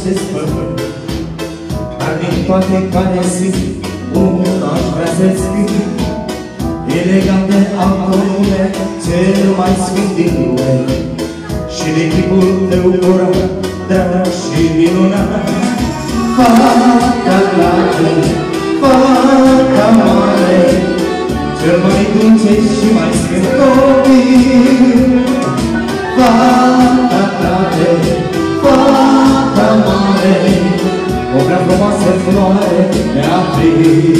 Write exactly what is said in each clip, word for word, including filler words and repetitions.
acest pământ. Dar din toate care sunt, unul aș vrea să-ți scriu, e legat de autonume cel mai sfânt din lume, și de chipul tău curat, drag și minunat. Fata dragă, fata mare, cel mai dulce și mai sfânt copil. Fata dragă, fata mare, o prea frumoasă floare de april.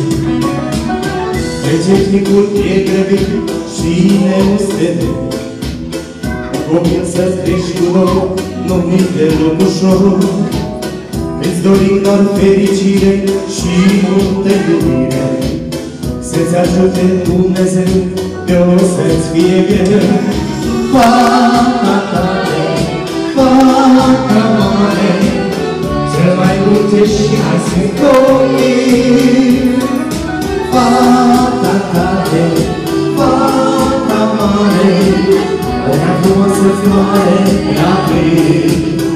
Trece timpul, e grăbit și neustede, copil să-ți crești cu noroc, nu-i deloc ușor. Îți dorim doar fericire și multă iubire, să-ți ajute Dumnezeu de-o să-ți fie greu. Fata tare, fata mare, cel mai dulce și mai sfânt copil. Fata tare, fata mare, o prea frumoasă floare de april.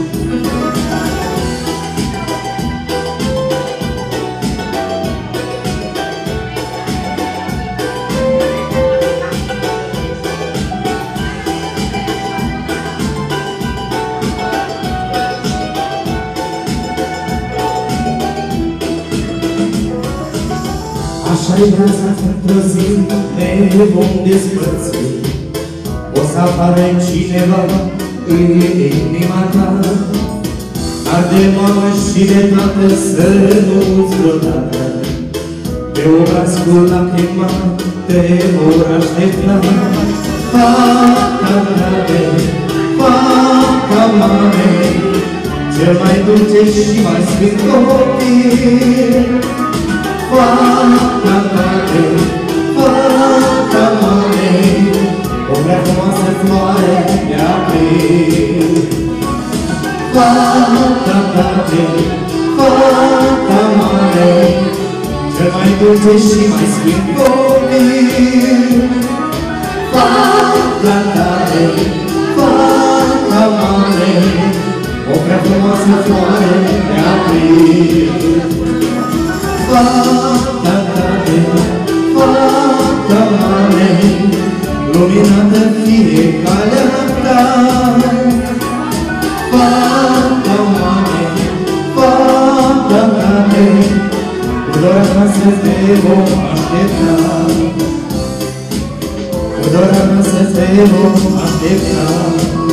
Așa-i viața, într-o zi ne vom despărți, o să apară cineva în inima ta, dar de mamă și de tată să nu-ți vreodată, pe obrazul lacrima te vor aștepta. Fata dragă, fata mare, cel mai dulce și mai sfânt copil. Fata tare, fata mare, o prea frumoasă floare de april. Fata tare, fata mare, cel mai dulce și mai sfânt copil. Fata tare, fata mare, o prea frumoasă floare de april. Fata tare, fata mare, luminată fie calea ta. Fata mare, fata tare, cu doar acasă te vom aștepta. Cu doar acasă te vom aștepta.